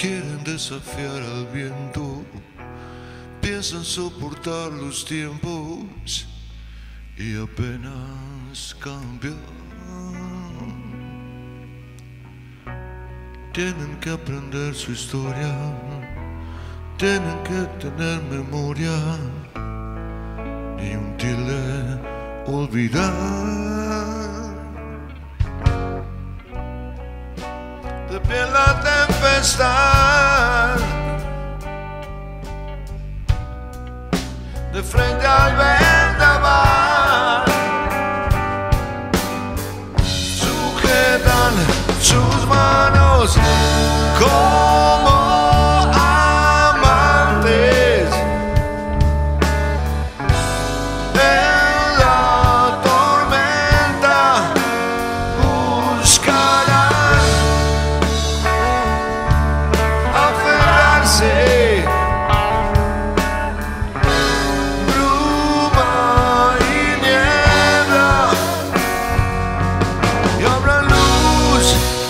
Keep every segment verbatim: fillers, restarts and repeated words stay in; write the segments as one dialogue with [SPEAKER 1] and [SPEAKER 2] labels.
[SPEAKER 1] quieren desafiar al viento, piensan soportar los tiempos y apenas cambian. Tienen que aprender su historia, tienen que tener memoria, ni un tilde olvidar. De pie en la tempestad, de frente al vendaval, sujetan sus manos como amantes en la tormenta. Buscarán aferrarse, bruma y niebla, y habrá luz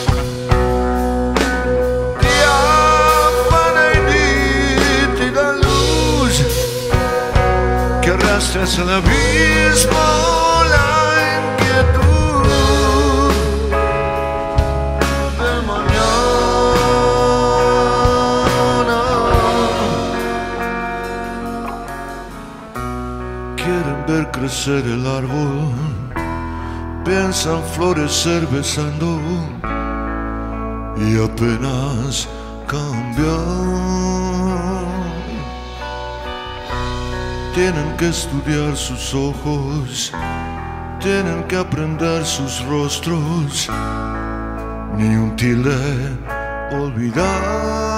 [SPEAKER 1] diáfana y nítida, luz que arrastra hacia el abismo la inquietud del mañana. Quieren ver crecer el árbol, piensan florecer besando y apenas cambian. Tienen que estudiar sus ojos, tienen que aprender sus rostros, ni un tilde olvidar.